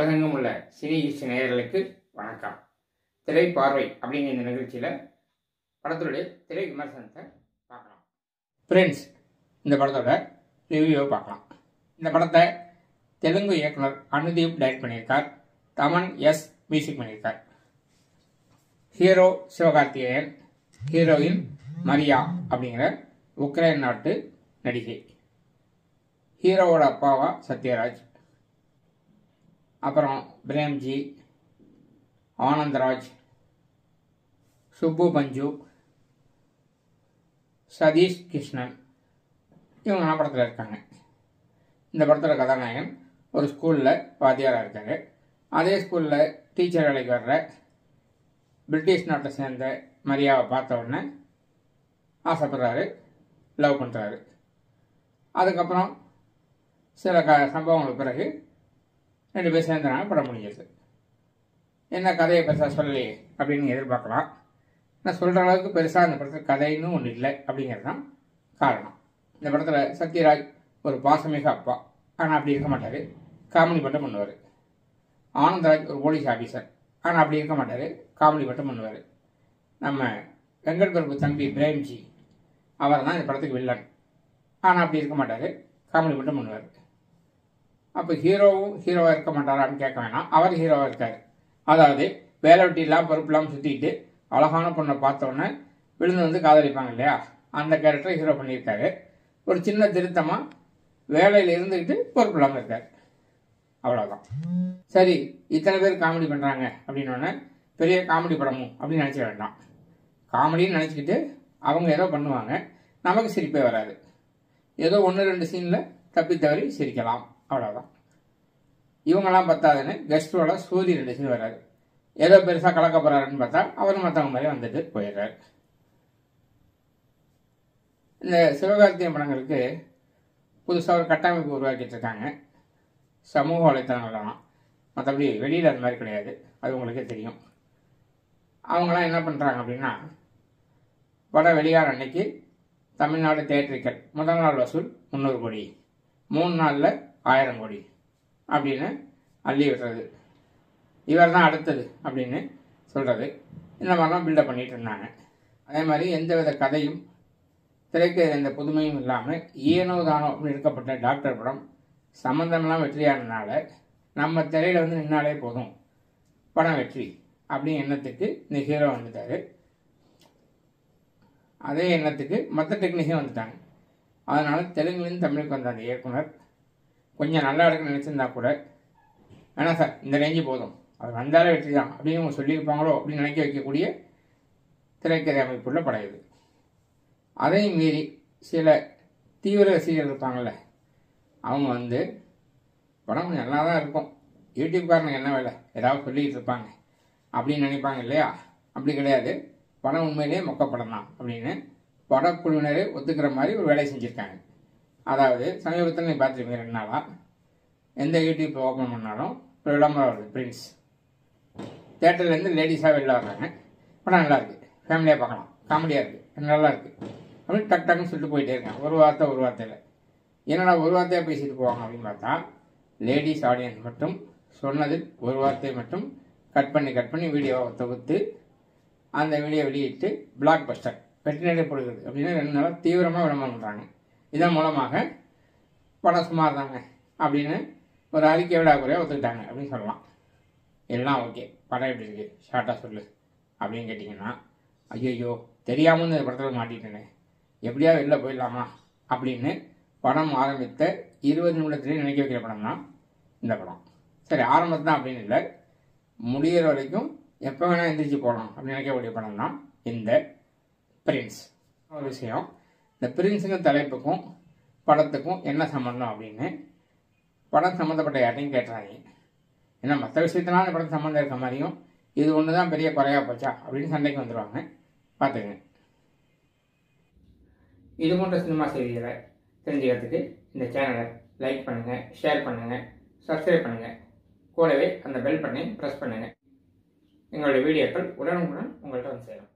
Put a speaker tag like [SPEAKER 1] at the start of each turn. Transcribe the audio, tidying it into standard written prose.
[SPEAKER 1] உலகெங்கும் உள்ள cine east நேயர்களுக்கு வணக்கம். திரை பார்வை அப்படிங்கிற இந்த நிகழ்ச்சியில் படத்துடைய திரை விமர்சனத்தை பார்க்கலாம். ஃப்ரெண்ட்ஸ், இந்த படத்தோட ரிவ்யூவை பார்க்கலாம். இந்த படத்தை தெலுங்கு இயக்குனர் அனுதீப் டைரக்ட் பண்ணியிருக்கார். தமன் எஸ் மியூசிக் பண்ணியிருக்கார். ஹீரோ சிவகார்த்திகேயன், ஹீரோயின் மரியா அப்படிங்கிற உக்ரைன் நாட்டு நடிகை. ஹீரோவோட அப்பாவா சத்யராஜ், அப்புறம் பிரேம்ஜி, ஆனந்த்ராஜ், சுப்பு பஞ்சு, சதீஷ் கிருஷ்ணன், இவங்கெல்லாம் படத்தில் இருக்காங்க. இந்த படத்தோட கதாநாயகன் ஒரு ஸ்கூலில் வாத்தியாராக இருக்காரு. அதே ஸ்கூலில் டீச்சர் வேலைக்கு வர்ற பிரிட்டிஷ் நாட்டை சேர்ந்த மரியாவை பார்த்த உடனே ஆசைப்படுறாரு, லவ் பண்ணுறாரு. அதுக்கப்புறம் சில சம்பவங்களுக்கு பிறகு ரெண்டு பேர் சேர்ந்துறாங்க. படம் முடிஞ்சது. என்ன கதையை பெருசாக சொல்லலையே அப்படின்னு எதிர்பார்க்கலாம். நான் சொல்கிற அளவுக்கு பெருசாக இந்த படத்தில் கதைன்னு ஒன்று இல்லை அப்படிங்கிறது தான் காரணம். இந்த படத்தில் சத்யராஜ் ஒரு பாசமிக அப்பா, ஆனால் அப்படி இருக்க மாட்டார், காமெடி மட்டும் பண்ணுவார். ஆனந்த்ராஜ் ஒரு போலீஸ் ஆஃபீஸர், ஆனால் அப்படி இருக்க மாட்டார், காமெடி மட்டும் பண்ணுவார். நம்ம வெங்கட் பிரபு தம்பி பிரேம்ஜி, அவர் தான் இந்த படத்துக்கு வில்லன், ஆனால் அப்படி இருக்க மாட்டார், காமெடி மட்டும் பண்ணுவார். அப்போ ஹீரோவாக இருக்க மாட்டாரான்னு கேட்க வேணாம், அவர் ஹீரோவாக இருக்கார். அதாவது வேலை வெட்டி இல்லாமல் பொறுப்பு இல்லாமல் சுற்றிக்கிட்டு அழகான பொண்ணை பார்த்தோன்னே விழுந்து வந்து காதலிப்பாங்க இல்லையா, அந்த கேரக்டரை ஹீரோ பண்ணியிருக்காரு. ஒரு சின்ன திருத்தமாக வேலையில் இருந்துக்கிட்டு பொறுப்பு இல்லாமல் இருக்கார், அவ்வளோதான். சரி, இத்தனை பேர் காமெடி பண்ணுறாங்க அப்படின்னோடனே பெரிய காமெடி படமும் அப்படின்னு நினச்சிக்க வேண்டாம். காமெடின்னு நினச்சிக்கிட்டு அவங்க ஏதோ பண்ணுவாங்க, நமக்கு சிரிப்பே வராது. ஏதோ 1-2 சீனில் தப்பி தவறி சிரிக்கலாம், அவ்வளோதான். இவங்கெல்லாம் பத்தாதுன்னு கெஸ்டோட சூரி 2 சீன் வர்றாரு. ஏதோ பெருசாக கலக்க போகிறாருன்னு பார்த்தா அவரும் மற்றவங்க மாதிரி வந்துட்டு போயிடுறாரு. இந்த சிவகார்த்திகேயன் படங்களுக்கு புதுசாக ஒரு கட்டமைப்பு உருவாக்கிட்டு இருக்காங்க சமூக வலைத்தளங்கள்லாம். மற்றபடி வெளியில் அது மாதிரி கிடையாது, அது உங்களுக்கே தெரியும். அவங்களாம் என்ன பண்ணுறாங்க அப்படின்னா, படம் வெளியாகிற அன்னைக்கு தமிழ்நாடு தியேட்டர்கள் முதல் நாள் வசூல் 300 கோடி, 3 நாளில் 1000 கோடி அப்படின்னு அள்ளி விடுறது, இவர் தான் அடுத்தது அப்படின்னு சொல்கிறது, இந்த மாதிரிலாம் பில்டப் பண்ணிகிட்டு இருந்தாங்க. அதே மாதிரி எந்தவித கதையும் திரைக்கு எந்த புதுமையும் இல்லாமல் ஏனோ தானோ அப்படின்னு எடுக்கப்பட்ட டாக்டர் படம் சம்மந்தமெல்லாம் வெற்றியானதுனால நம்ம திரையில் வந்து நின்னாலே போதும், படம் வெற்றி அப்படின்னு எண்ணத்துக்கு இந்த ஹீரோ வந்துட்டார். அதே எண்ணத்துக்கு மற்ற டெக்னீஷியன் வந்துட்டாங்க. அதனால் தெலுங்குலேருந்து தமிழுக்கு வந்த அந்த இயக்குனர் கொஞ்சம் நல்லா இருக்குன்னு நினச்சிருந்தா கூட, வேணாம் சார் இந்த ரேஞ்சு போதும், அது வந்தாலே வெற்றி தான் அப்படின்னு அவங்க சொல்லியிருப்பாங்களோ அப்படின்னு நினைக்க வைக்கக்கூடிய திரைக்கதை அமைப்புள்ள படம் இது. அதையும் மீறி சில தீவிர ரசிகர்கள் இருப்பாங்கள்ல, அவங்க வந்து படம் கொஞ்சம் நல்லா தான் இருக்கும், யூடியூப்காரனுக்கு என்ன வேலை ஏதாவது சொல்லிக்கிட்டு இருப்பாங்க அப்படின்னு நினைப்பாங்க இல்லையா. அப்படி கிடையாது, படம் உண்மையிலேயே மொக்க படம் தான் அப்படின்னு படக்குழுவினரே ஒத்துக்கிற மாதிரி ஒரு வேலையை செஞ்சுருக்காங்க. அதாவது சமீபத்தில் நீ பார்த்துருப்பீங்க, 2 நாளாக எந்த யூடியூப் ஓப்பன் பண்ணாலும் ஒரு விளம்பரம் வருது, பிரின்ஸ் தேட்டர்லேருந்து லேடிஸாக வெளில வர்றாங்க, படம் நல்லா இருக்குது, ஃபேமிலியாக பார்க்கலாம், காமெடியாக இருக்குது, நல்லா இருக்குது அப்படின்னு டக் டக்குன்னு சொல்லிட்டு போயிட்டே இருக்காங்க. ஒரு வார்த்தையில் என்னடா ஒரு வார்த்தையாக பேசிட்டு போவாங்க அப்படின்னு பார்த்தா, லேடிஸ் ஆடியன்ஸ் மட்டும் சொன்னதில் ஒரு வார்த்தையை மட்டும் கட் பண்ணி வீடியோவை தொகுத்து அந்த வீடியோ வெளியிட்டு பிளாக் பஸ்டர் வெற்றி நடைபெறுகிறது அப்படின்னு 2 நாளாக தீவிரமாக விளம்பரம் பண்ணுறாங்க. இதன் மூலமாக படம் சுமார் தாங்க அப்படின்னு ஒரு அறிக்கை விட குறையாக ஒத்துக்கிட்டாங்க அப்படின்னு சொல்லலாம். எல்லாம் ஓகே, படம் எப்படி இருக்குது ஷார்ட்டாக சொல்லு அப்படின்னு கேட்டிங்கன்னா, ஐயோ தெரியாமல் இந்த படத்தில் மாட்டிட்டேனே, எப்படியா வெளில போயிடலாமா அப்படின்னு படம் ஆரம்பித்த 20 நிமிடத்துலேயே நினைக்க வைக்கிற படம் தான் இந்த படம். சரி, ஆரம்பத்து தான் அப்படின்னு இல்லை, முடிகிற வரைக்கும் எப்போ வேணால் எந்திரிச்சு போகலாம் அப்படின்னு நினைக்கக்கூடிய படம் தான் இந்த பிரின்ஸ். ஒரு விஷயம், இந்த பிரின்ஸுங்க தலைப்புக்கும் படத்துக்கும் என்ன சம்மந்தம் அப்படின்னு படம் சம்மந்தப்பட்ட யார்ட்டையும் கேட்டுறாங்க. ஏன்னா மற்ற விஷயத்தினால இந்த படம் சம்மந்தம் இருக்க மாதிரியும் இது ஒன்று தான் பெரிய குறையா போச்சா அப்படின்னு சண்டைக்கு வந்துடுவாங்க, பார்த்துக்குங்க. இது போன்ற சினிமா செய்திகளை தெரிஞ்சுக்கிறதுக்கு இந்த சேனலை லைக் பண்ணுங்கள், ஷேர் பண்ணுங்கள், சப்ஸ்கிரைப் பண்ணுங்கள், கூடவே அந்த பெல் பட்டனை ப்ரெஸ் பண்ணுங்கள். எங்களுடைய வீடியோக்கள் உடனுக்குடன் உங்கள்கிட்ட வந்து சேரும்.